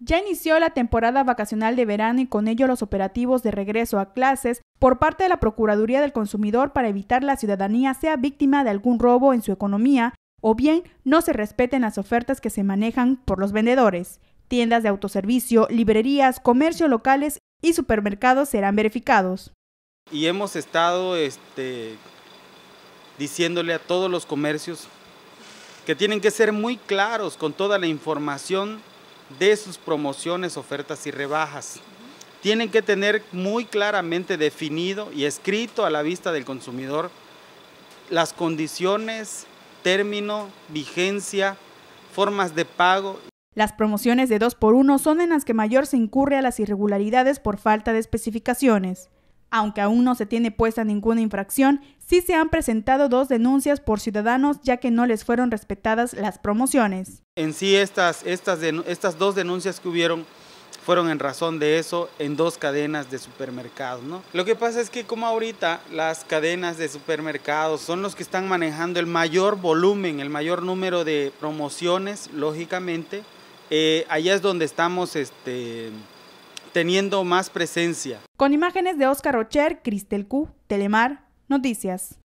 Ya inició la temporada vacacional de verano y con ello los operativos de regreso a clases por parte de la Procuraduría del Consumidor para evitar la ciudadanía sea víctima de algún robo en su economía o bien no se respeten las ofertas que se manejan por los vendedores. Tiendas de autoservicio, librerías, comercio locales y supermercados serán verificados. Y hemos estado diciéndole a todos los comercios que tienen que ser muy claros con toda la información de sus promociones, ofertas y rebajas. Tienen que tener muy claramente definido y escrito a la vista del consumidor las condiciones, término, vigencia, formas de pago. Las promociones de 2x1 son en las que mayor se incurre a las irregularidades por falta de especificaciones. Aunque aún no se tiene puesta ninguna infracción, sí se han presentado 2 denuncias por ciudadanos ya que no les fueron respetadas las promociones. En sí estas 2 denuncias que hubieron fueron en razón de eso en 2 cadenas de supermercados, ¿no? Lo que pasa es que como ahorita las cadenas de supermercados son los que están manejando el mayor volumen, el mayor número de promociones, lógicamente, allá es donde estamos teniendo más presencia. Con imágenes de Oscar Rocher, Cristel Q, Telemar Noticias.